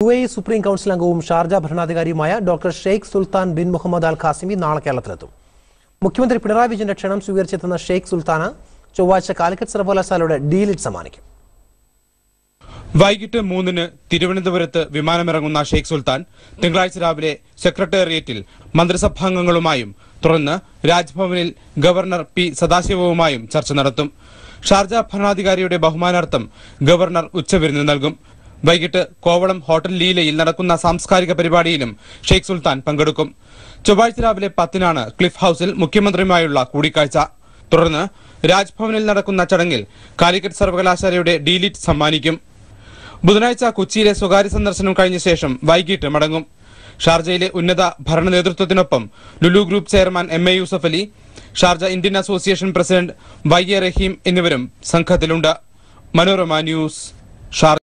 UAE Supreme Council അംഗവും Sharjah ഭരണാധികാരിയുമായ doctor Sheikh Sultan bin Muhammad Al Qasimi നാളെ കേരളത്തിലെത്തും. മുഖ്യമന്ത്രി പിണറായി വിജയന്റെ ക്ഷണം സ്വീകരിച്ചെത്തുന്ന ഷെയ്ഖ് സുൽത്താന് ചൊവ്വാഴ്ച കാലിക്കറ്റ് സർവകലാശാലയുടെ D.Litt സമ്മാനിക്കും. വൈകിട്ട് 3-ന് തിരുവനന്തപുരത്ത് വിമാനമിറങ്ങുന്ന ഷെയ്ഖ് സുൽത്താൻ തിങ്കളാഴ്ച രാവിലെ സെക്രട്ടേറിയറ്റിൽ മന്ത്രിസഭാംഗങ്ങളുമായും തുടർന്ന് രാജ്ഭവനിൽ ഗവർണർ P. സദാശിവവുമായും ചർച്ച നടത്തും. ഷാർജ ഭരണാധികാരിയുടെ ബഹുമാനാർത്ഥം ഗവർണർ ഉച്ചവിരുന്ന് നൽകും. വൈകിട്ട് കോവളം ഹോട്ടൽ ലീലയിൽ നടക്കുന്ന സാംസ്കാരിക പരിപാടിയിലും ഷെയ്ഖ് സുൽത്താൻ പങ്കെടുക്കും. ചൊവ്വാഴ്ച രാവിലെ 10-നാണ് ക്ലിഫ് ഹൌസിൽ മുഖ്യമന്ത്രിയുമായുള്ള കൂടിക്കാഴ്ച. തുടർന്ന് രാജ്ഭവനിൽ നടക്കുന്ന ചടങ്ങിൽ കാലിക്കറ്റ് സർവകലാശാലയുടെ D.Litt സമ്മാനിക്കും. ബുധനാഴ്ച കൊച്ചിയിലെ സ്വകാര്യ സന്ദർശനം കഴിഞ്ഞ ശേഷം വൈകിട്ട് മടങ്ങും. ഷാർജയിലെ ഉന്നത ഭരണ നേതൃത്വത്തിനൊപ്പം Lulu group chairman M.A. Yusuff Ali, Sharjah Indian association president Y.A. Raheem എന്നിവരും സംഘത്തിലുണ്ട്. Manorama news, Sharjah.